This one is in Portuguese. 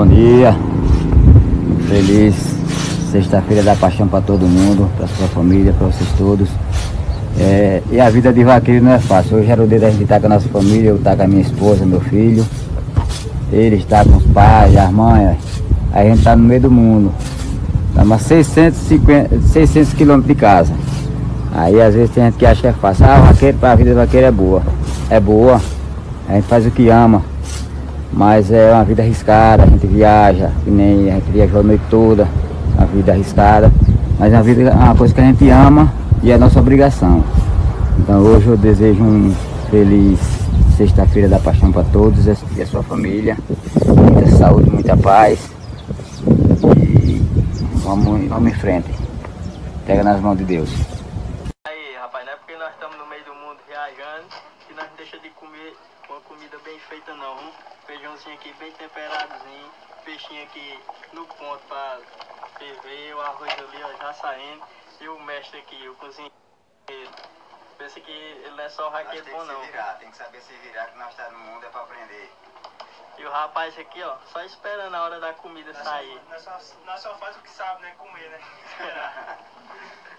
dia, feliz sexta-feira da paixão para todo mundo, para sua família, para vocês todos. E a vida de vaqueiro não é fácil. Hoje era o dia da gente estar com a nossa família, eu estar com a minha esposa, meu filho. Ele está com os pais, as mães. Aí a gente está no meio do mundo. Estamos a 600 quilômetros de casa. Aí às vezes tem gente que acha que é fácil. A vida de vaqueiro é boa. É boa. A gente faz o que ama. Mas é uma vida arriscada, a gente viaja, que nem a gente viajou a noite toda, uma vida arriscada, mas a vida é uma coisa que a gente ama e é nossa obrigação. Então hoje eu desejo um feliz sexta-feira da paixão para todos e a sua família, muita saúde, muita paz e vamos em frente, pega nas mãos de Deus. Aí rapaz, não é porque nós estamos no meio do mundo viajando que nós não deixamos de comer uma comida bem feita não, feijãozinho aqui bem temperadozinho, peixinho aqui no ponto para ferver, o arroz ali ó, já saindo, e o mestre aqui, o cozinheiro, pensa que ele não é só raquete bom não. Tem que saber se virar, que nós estamos no mundo é para aprender. E o rapaz aqui ó, só esperando a hora da comida sair. Nós só faz o que sabe, né? Comer, né? Esperar.